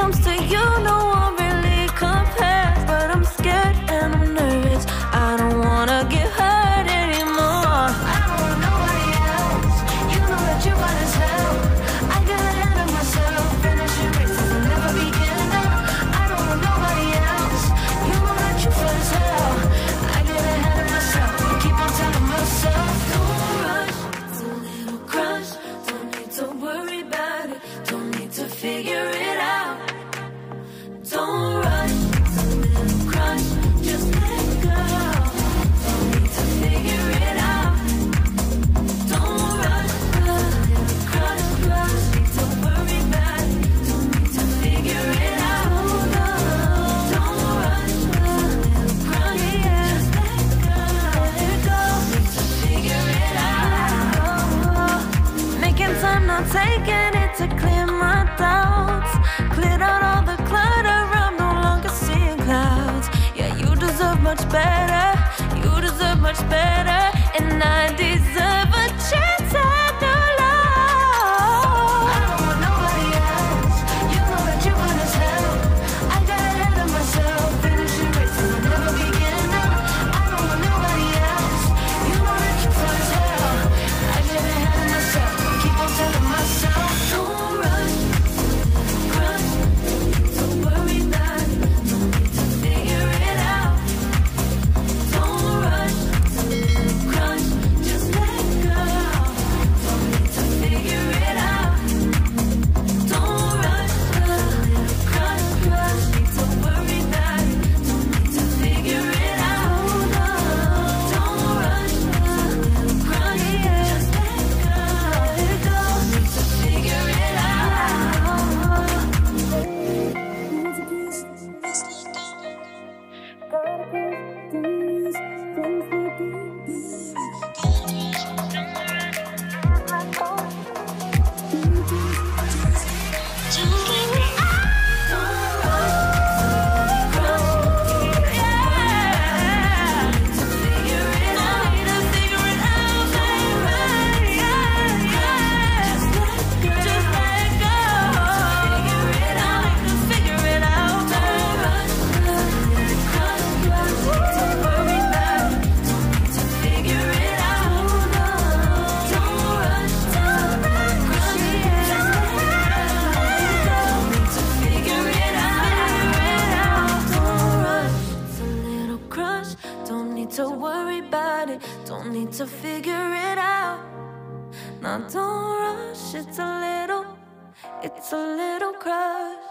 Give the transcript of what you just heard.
comes to you, no one really compares. But I'm scared and I'm nervous, I don't wanna get hurt anymore. I don't want nobody else, you know that you fine as hell. I get ahead of myself, finishing races and never begin now. I don't want nobody else, you know that you fine as hell. I get ahead of myself, keep on telling myself, don't rush, it's a little crush. Don't need to worry about it, don't need to figure it out. Don't rush, it's a little crush, just let go. Don't need to figure it out. Don't rush, a little crush, need to worry about it. Don't need to figure it out. Don't rush, a little crush, just let go. Need to figure it out. Making time, not taking it to clear my doubts. Cleared out all the clutter, I'm no longer seeing clouds. Yeah, you deserve much better, you deserve much better, and I deserve a chance at new love. I don't want nobody else, you know that you fine as hell. I got ahead of myself, finishing races and never begin now. I don't want nobody else, you know that you fine as hell. I get ahead of myself, keep on telling myself, don't rush, crush, don't worry about it, don't need to figure it out. Don't rush, crush, just let go. Don't need to figure it out. Don't rush, crush, need to worry about it, don't need to figure it out. Don't rush, crush, just let go. Need to figure it to worry about it, don't need to figure it out. Now don't rush, it's a little crush.